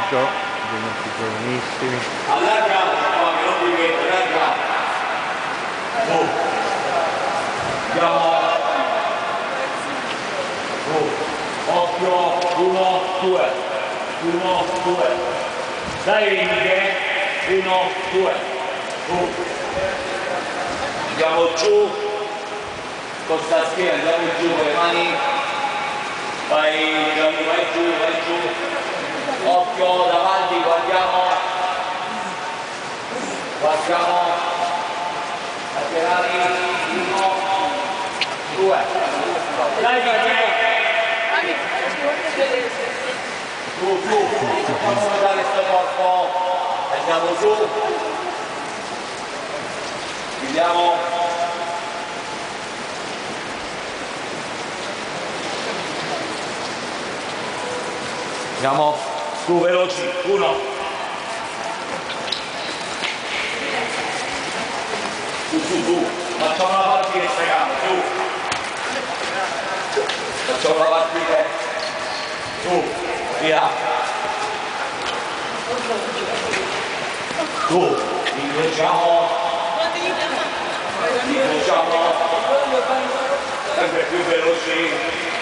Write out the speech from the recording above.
Giusto, dei nostri giovanissimi. Allargate, che non vi vedo, allargate. Su. Andiamo. Su. Occhio, 1, 2. 1, 2. Dai ringhe. 1, 2. Su. Andiamo giù. Con sta schiena, andiamo giù con le mani. Vai giù, vai giù. Occhio davanti, guardiamo. Guardiamo. Laterali. 1, 2. Dai, su, facciamo vedere questo corpo. Andiamo su. Vediamo. Andiamo su veloci, 1. Su, facciamo la partita questa gamba, su. Facciamo la partita. Su, via. Su, incrociamo. Incrociamo. Sempre più veloci.